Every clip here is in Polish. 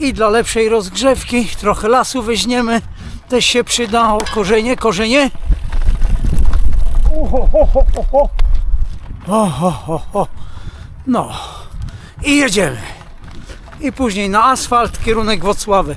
I dla lepszej rozgrzewki trochę lasu weźmiemy. Też się przyda. O, korzenie, korzenie. No i jedziemy. I później na asfalt, kierunek Włocławek.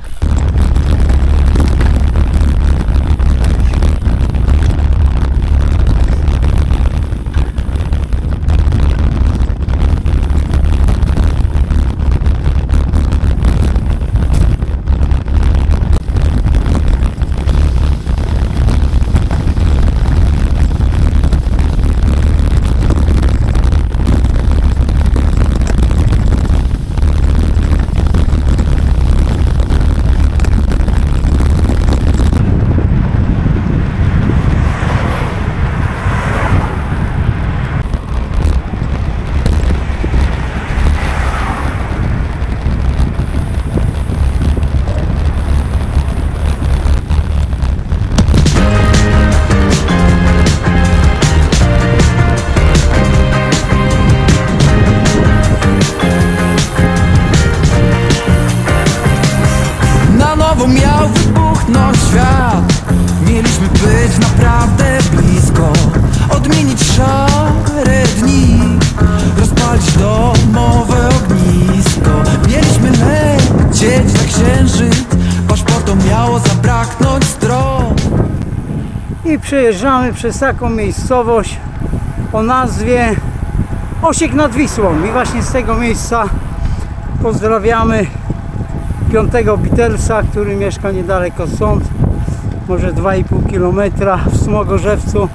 Miał wybuchnąć świat. Mieliśmy być naprawdę blisko, odmienić szare dni, rozpalić domowe ognisko. Mieliśmy lecieć na księżyc, paszportom miało zabraknąć stron. I przejeżdżamy przez taką miejscowość o nazwie Osiek nad Wisłą. I właśnie z tego miejsca pozdrawiamy Piątego Beatlesa, który mieszka niedaleko stąd, może 2,5 km w Smogorzewcu.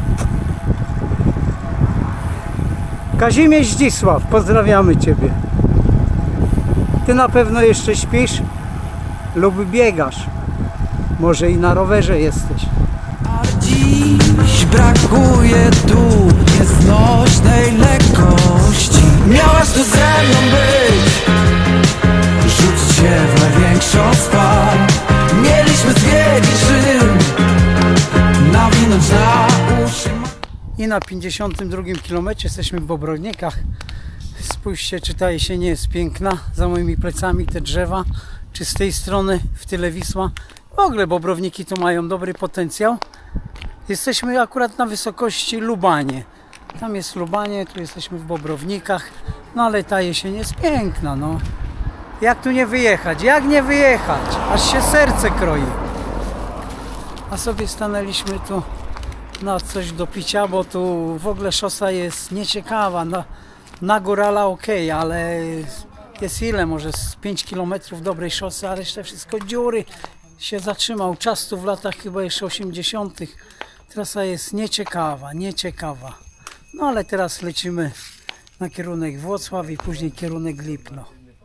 Kazimierz Zdzisław, pozdrawiamy Ciebie. Ty na pewno jeszcze śpisz lub biegasz, może i na rowerze jesteś. A dziś brakuje tu nieznośnej lekkości. Miałaś tu ze mną być, rzucić się w największą z fal. Mieliśmy zwiedzić Rzym, nawinąć na uszy. I na 52 km jesteśmy w Bobrownikach. Spójrzcie, czy ta jesień jest piękna. Za moimi plecami te drzewa, czy z tej strony w tyle Wisła. W ogóle Bobrowniki tu mają dobry potencjał. Jesteśmy akurat na wysokości Lubanie. Tam jest Lubanie, tu jesteśmy w Bobrownikach. No ale ta jesień jest piękna, no. Jak tu nie wyjechać? Jak nie wyjechać? Aż się serce kroi. A sobie stanęliśmy tu na coś do picia, bo tu w ogóle szosa jest nieciekawa. Na górala ok, ale jest ile? Może z 5 km dobrej szosy, a resztę wszystko dziury. Się zatrzymał czas tu w latach chyba jeszcze 80. Trasa jest nieciekawa, nieciekawa. No ale teraz lecimy na kierunek Włocław i później kierunek Lipno.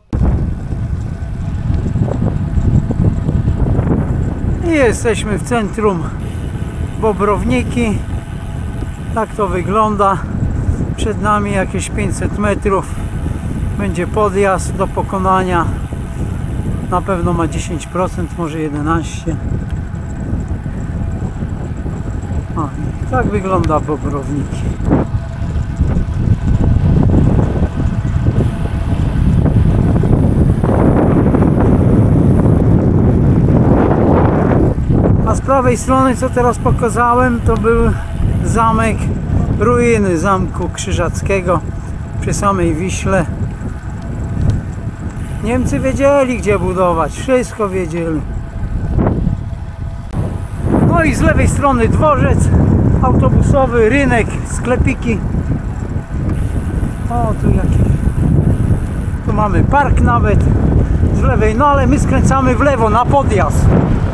I jesteśmy w centrum Bobrowniki. Tak to wygląda. Przed nami jakieś 500 metrów. Będzie podjazd do pokonania. Na pewno ma 10%, może 11%. O, tak wygląda Bobrowniki. A z prawej strony, co teraz pokazałem, to był zamek, ruiny Zamku Krzyżackiego przy samej Wiśle. Niemcy wiedzieli, gdzie budować, wszystko wiedzieli. No i z lewej strony dworzec autobusowy, rynek, sklepiki. O, tu jaki. Tu mamy park nawet z lewej, no ale my skręcamy w lewo na podjazd.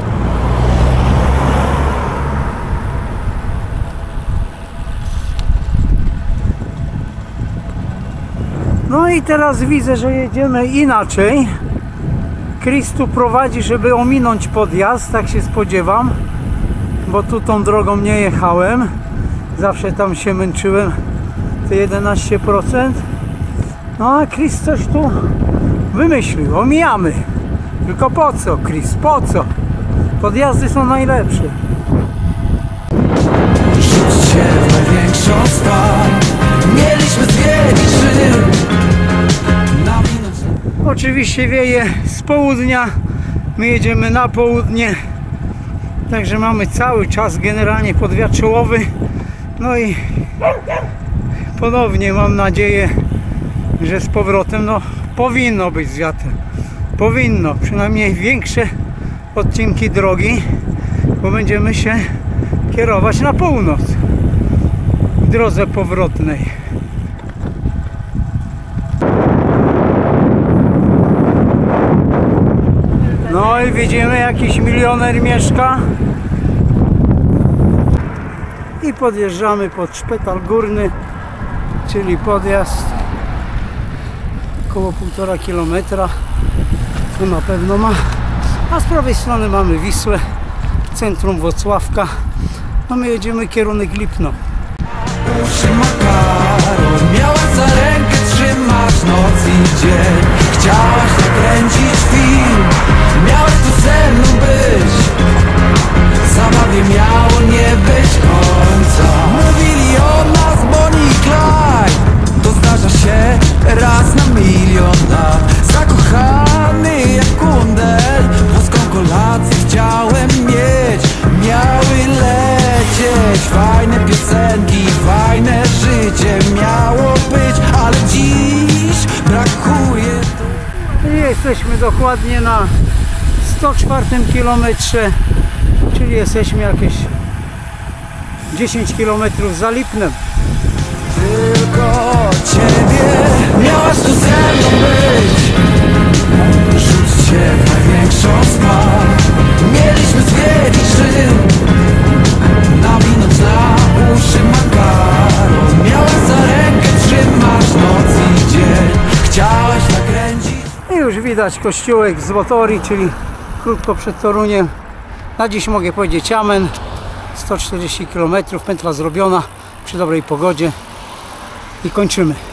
No i teraz widzę, że jedziemy inaczej. Chris tu prowadzi, żeby ominąć podjazd, tak się spodziewam, bo tu tą drogą nie jechałem. Zawsze tam się męczyłem, te 11%. No a Chris coś tu wymyślił, omijamy. Tylko po co, Chris, po co? Podjazdy są najlepsze. Rzuć się w największą stal. Mieliśmy zwiedzić Rzym. Oczywiście wieje z południa, my jedziemy na południe, także mamy cały czas generalnie podwiat czołowy. No i ponownie mam nadzieję, że z powrotem powinno być z wiatrem. Powinno, przynajmniej większe odcinki drogi, bo będziemy się kierować na północ w drodze powrotnej. No i widzimy, jakiś milioner mieszka i podjeżdżamy pod Szpetal Górny, czyli podjazd około 1,5 kilometra, to na pewno ma. A z prawej strony mamy Wisłę, centrum Włocławka, a my jedziemy kierunek Lipno. Uszy makaron, miałaś za rękę, trzymasz noc i dzień. Chciałaś nakręcić film, miałaś tu ze mną być. Zabawie miało nie być końca. Mówili o nas Bonnie i Clyde, to zdarza się raz na milion lat. Zakochany jak kundel, włoską kolację chciałem mieć. Miały lecieć fajne piosenki, fajne życie miało być, ale dziś brakuje. Jesteśmy dokładnie na 104 kilometrze, czyli jesteśmy jakieś 10 kilometrów za Lipnem. Tylko ciebie miałaś tu ze mną być. Rzuć się w największą spal. Mieliśmy zwiedzić Rzym, nawinąć na uszy makaron. Miałaś za rękę, trzymasz noc i dzień. Chciałaś nakręcić. I już widać kościółek z Wotori, czyli krótko przed Toruniem. Na dziś mogę powiedzieć amen. 140 km, pętla zrobiona przy dobrej pogodzie i kończymy.